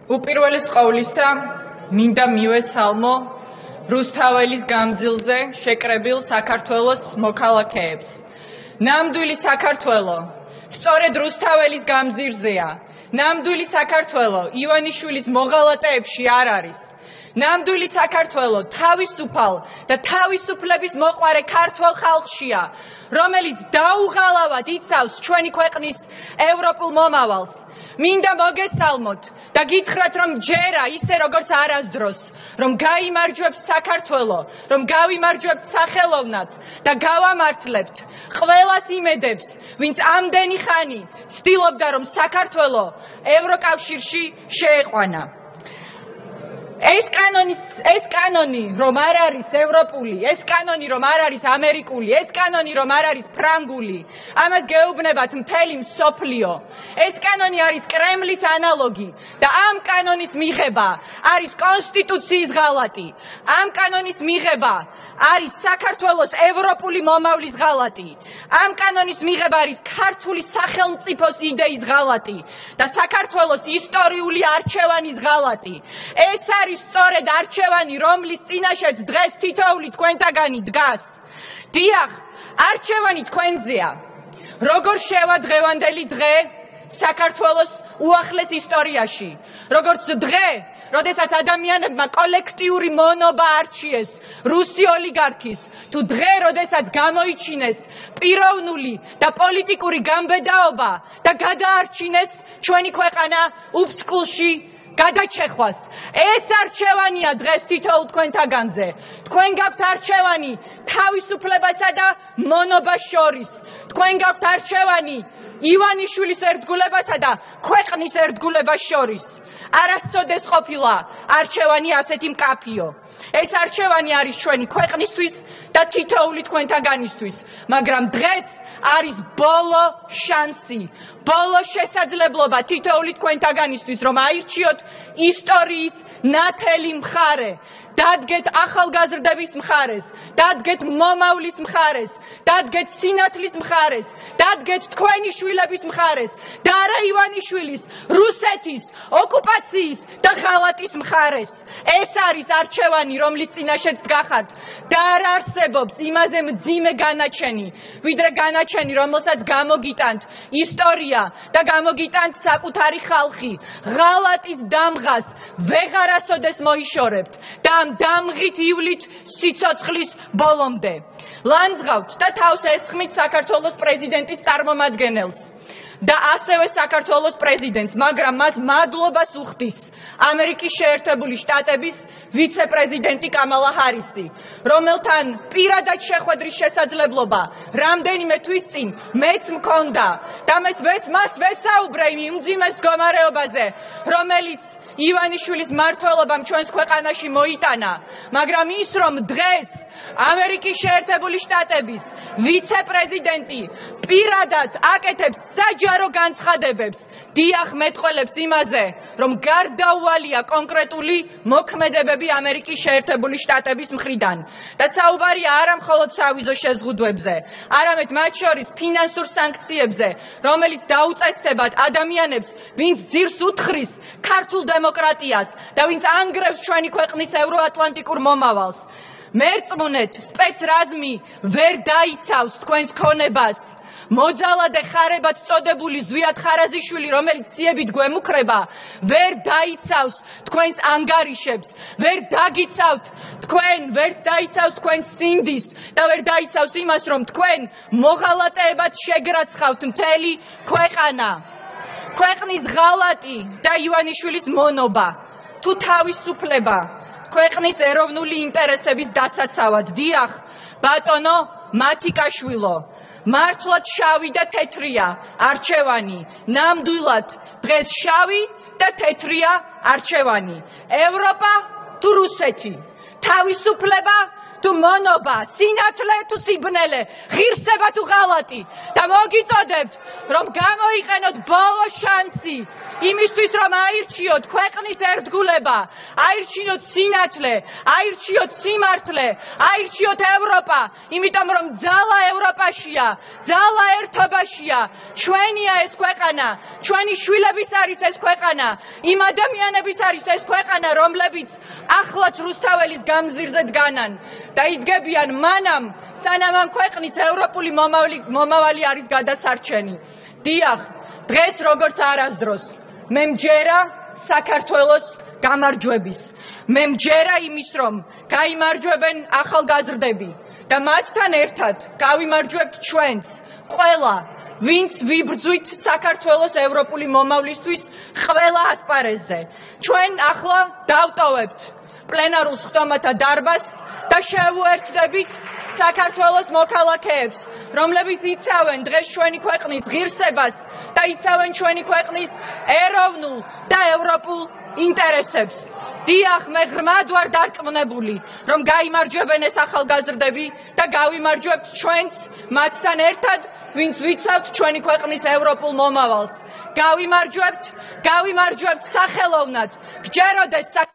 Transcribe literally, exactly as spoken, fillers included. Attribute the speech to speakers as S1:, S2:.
S1: უპირველეს ყოვლისა, მინდა მივესალმო რუსთაველის გამზილზე შეკრებილ საქართველოს მოქალაქეებს. ნამდვილი საქართველო სწორედ რუსთაველის გამზირზეა. ნამდვილი საქართველო ივანიშვილის მოღალატეებში არ არის. ნამდვილი საქართველო თავისუფალ და თავისუფლების მოყვარე ქართველ ხალხშია, რომელიც დაუღალავად იცავს ჩვენი ქვეყნის ევროპულ მომავალს. მინდა მოგესალმოთ და გითხრათ, რომ ჯერა ისე როგორც არასდროს, რომ გაიმარჯვებს საქართველო, რომ გავიმარჯვებთ სახელოვნად და გავამართლებთ ყველას იმედებს, ვინც ამდენი ხანი ცდილობდა, რომ საქართველო ევროკავშირში შეეყვანა. ეს კანონის ეს კანონი რომ არ არის ევროპული, ეს კანონი რომ არ არის ამერიკული, ეს კანონი რომ არ არის ფრანგული, ამას გეუბნებათ მთელი მსოფლიო. ეს კანონი არის კრემლის ანალოგი და ამ კანონის მიღება არის კონსტიტუციის ღალატი. ამ კანონის მიღება არის საქართველოს ევროპული მომავლის ღალატი. ამ კანონის მიღება არის ქართული სახელმწიფოს იდეის ღალატი და საქართველოს ისტორიული არჩევანის ღალატი. ეს არის სწორედ არჩევანი, რომლის წინაშეც დღეს თითოეული თქვენთაგანი დგას. დიახ, არჩევანი თქვენზეა. როგორ შევა დღევანდელი დღე საქართველოს უახლეს ისტორიაში, როგორც დღე, როდესაც ადამიანებმა კოლექტიური მონობა არჩიეს რუსი ოლიგარქის, თუ დღე, როდესაც გამოიჩინეს პიროვნული და პოლიტიკური გამბედაობა და გადაარჩინეს ჩვენი ქვეყანა უფსკულში გადაჩეხვას. ეს არჩევანია დღეს თითოეულ თქვენთაგანზე. თქვენ გაქვთ არჩევანი თავისუფლებასა და მონობას შორის. თქვენ გაქვთ არჩევანი ივანიშვილის ერთგულებასა და ქვეყნის ერთგულებას შორის. არასოდეს ყოფილა არჩევანი ასეთი მკაფიო. ეს არჩევანი არის ჩვენი ქვეყნისთვის და თითოეული თქვენთაგანისთვის, მაგრამ დღეს არის ბოლო შანსი, ბოლო შესაძლებლობა თითოეული თქვენთაგანისთვის, რომ აირჩიოთ ისტორიის ნათელი მხარე. დადგეთ ახალგაზრდების მხარეს, დადგეთ მომავლის მხარეს, დადგეთ სინათლის მხარეს, დადგეთ თქვენი შვილების მხარეს და არა ივანიშვილის, რუსეთის, ოკუპაციის და ღალატის მხარეს. ეს არის არჩევანი, რომლის წინაშეც დგახართ და არ არსებობს იმაზე მძიმე განაჩენი, ვიდრე განაჩენი, რომელსაც გამოგიტანთ ისტორია და გამოგიტანთ საკუთარი ხალხი. ღალატის დამღას ვეღარასოდეს მოიშორებთ და დამღით ივლით სიცოცხლის ბოლომდე. ლანძღავთ და თავს ესხმით საქართველოს პრეზიდენტის წარმომადგენელს და ასევე საქართველოს პრეზიდენტს, მაგრამ მას მადლობას უხდის ამერიკის შეერთებული შტატების ვიცე-პრეზიდენტი კამალა ჰარისი, რომელთან პირადად შეხვედრის შესაძლებლობა რამდენიმე თვის წინ მეც მქონდა და მას ვესაუბრე იმ უმძიმეს მდგომარეობაზე, რომელიც ივანიშვილის მმართველობამ ჩვენს ქვეყანაში მოიტანა, მაგრამ ის, რომ დღეს ამერიკის შეერთებული შტატების ვიცე-პრეზიდენტი პირადად აკეთებს საჯარო განცხადებებს, დიახ, მეტყველებს იმაზე, რომ გარდაუვალია კონკრეტული მოქმედებები ამერიკის შეერთებული შტატების მხრიდან და საუბარია არა მხოლოდ სავიზო შეზღუდვებზე, არამედ მათ შორის ფინანსურ სანქციებზე, რომელიც დაუწესდებათ ადამიანებს, ვინც ძირს უთხრის ქართულ დემოკრატიას და ვინც ანგრევს ჩვენი ქვეყნის ევროატლანტიკურ მომავალს. მერწმუნეთ, სპეცრაზმი ვერ დაიცავს თქვენს ქონებას. მოძალადე ხარებად წოდებული ზვიად ხარაზიშვილი, რომელიც სიებით გვემუქრება, ვერ დაიცავს თქვენს ანგარიშებს, ვერ დაგიცავთ თქვენ, ვერ დაიცავს თქვენს სინდის და ვერ დაიცავს იმას, რომ თქვენ მოღალატეებად შეგრაცხავთ მთელი ქვეყანა. ქვეყნის ღალატი და ივანიშვილის მონობა თუ თავისუფლება ქვეყნის ეროვნული ინტერესების დასაცავად. დიახ, ბატონო მათიკაშვილო, მართლაც შავი და თეთრია არჩევანი. ნამდვილად დღეს შავი და თეთრია არჩევანი. ევროპა თუ რუსეთი, თავისუფლება თუ მონობა, სინათლე თუ სიბნელე, ღირსება თუ ღალატი და მოგიწოდებთ, რომ გამოიყენოთ ბოლო შანსი იმისთვის, რომ აირჩიოთ ქვეყნის ერთგულება, აირჩიოთ სინათლე, აირჩიოთ სიმართლე, აირჩიოთ ევროპა, იმიტომ რომ ძალა ევროპაშია, ძალა ერთობაშია, ჩვენია ეს ქვეყანა, ჩვენი შვილების არის ეს ქვეყანა, იმ ადამიანების არის ეს ქვეყანა, რომლებიც ახლაც რუსთაველის გამზირზე დგანან და იდგებიან მანამ, სანამ ამ ქვეყნის ევროპული მომავალი არის გადასარჩენი. დიახ, დღეს როგორც არასდროს მე მჯერა საქართველოს გამარჯვების. მე მჯერა იმის, რომ გაიმარჯვებენ ახალგაზრდები და მათთან ერთად გავიმარჯვებთ ჩვენც, ყველა, ვინც ვიბრძვით საქართველოს ევროპული მომავლისთვის ყველა ასპარეზზე. ჩვენ ახლა დავტოვებთ პლენარულ სხდომათა დარბაზს და შევუერთდებით საქართველოს მოქალაქეებს, რომლებიც იცავენ დღეს ჩვენი ქვეყნის ღირსებას და იცავენ ჩვენი ქვეყნის ეროვნულ და ევროპულ ინტერესებს. დიახ, მე ღრმად ვარ დარწმუნებული, რომ გაიმარჯვებენ ეს ახალგაზრდები და გავიმარჯვებთ ჩვენც მათთან ერთად, ვინც ვიცავთ ჩვენი ქვეყნის ევროპულ მომავალს. გავიმარჯვებთ, გავიმარჯვებთ სახელოვნად. გჯეროდეს